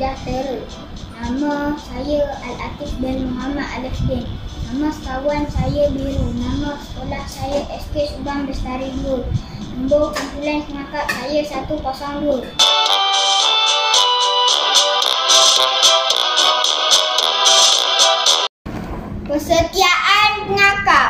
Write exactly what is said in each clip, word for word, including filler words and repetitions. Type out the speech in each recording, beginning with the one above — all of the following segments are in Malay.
sejahtera. Nama saya Al-Atif bin Muhammad Alifdin. Nama sekawan saya Biru. Nama sekolah saya S K Subang Bestari dua. Nombor kumpulan pengakap saya satu kosong dua. Persetiaan pengakap.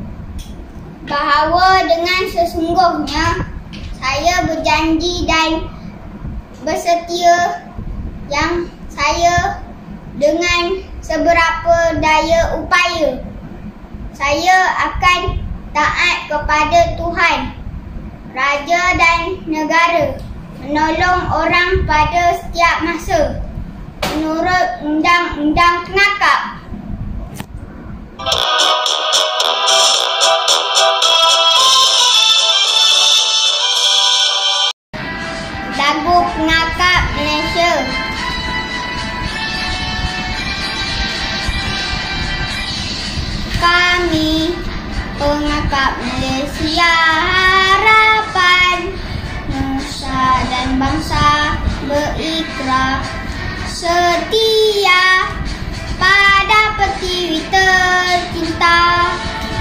Bahawa dengan sesungguhnya saya berjanji dan bersetia yang saya dengan seberapa daya upaya saya akan taat kepada Tuhan, Raja dan negara, menolong orang pada setiap masa menurut Undang-Undang Pengakap. Lagu Pengakap Malaysia. Kami pengakap Malaysia, harapan nusa dan bangsa, berikrar setia pada pertiwi tercinta,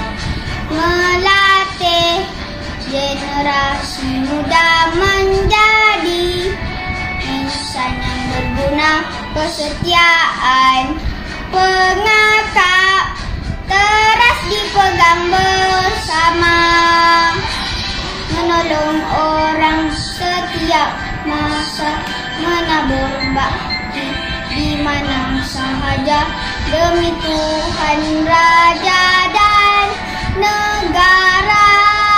melatih generasi muda menjadi insan yang berguna. Kesetiaan pengakap teras dipegang bersama, menolong orang setiap masa, menabur bakti di mana sahaja, demi Tuhan, Raja dan negara,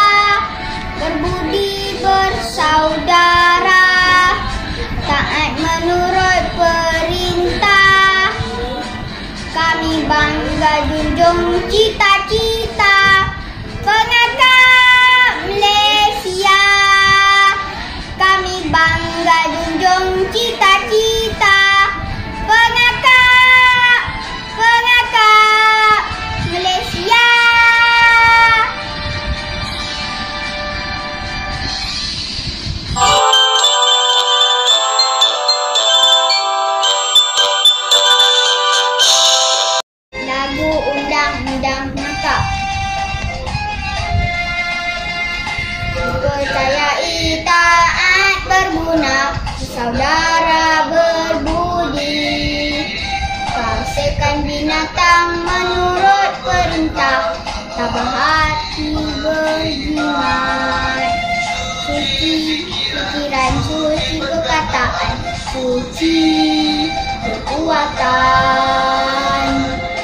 berbudi bersaudara, taat menurut perintah. Kami bangga junjung cita-cita pengakap Malaysia. Kami bangga junjung cita-cita pengakap, pengakap Malaysia. Lagu Undang-Undang Pengakap. Dipercayai taat berguna, saudara berbudi, kasihkan binatang menurut perintah, tabah hati berjimat, suci pikiran, suci perkataan, suci perbuatan.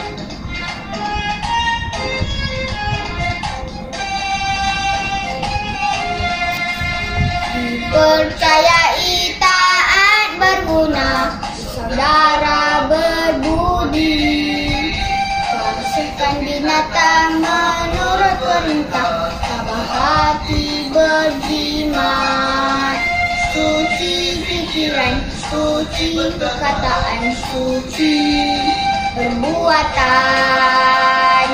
Percayai taat berguna, saudara berbudi, kasihkan binatang menurut perintah, tabah hati berjimat, suci pikiran, suci perkataan, suci perbuatan.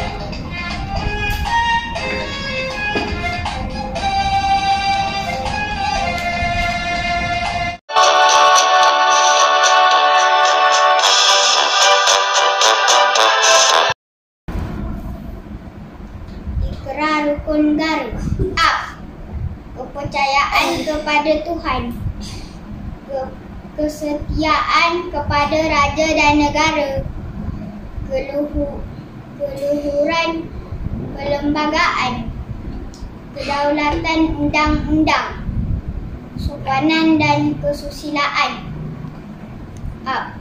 Rukun negara. A. Kepercayaan kepada Tuhan. Ke Kesetiaan kepada Raja dan Negara. Keluhur Keluhuran perlembagaan. Kedaulatan undang-undang. Sopanan dan kesusilaan. A.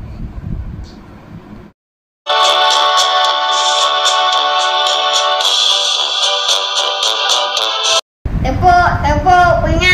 Tepuk, tepuk,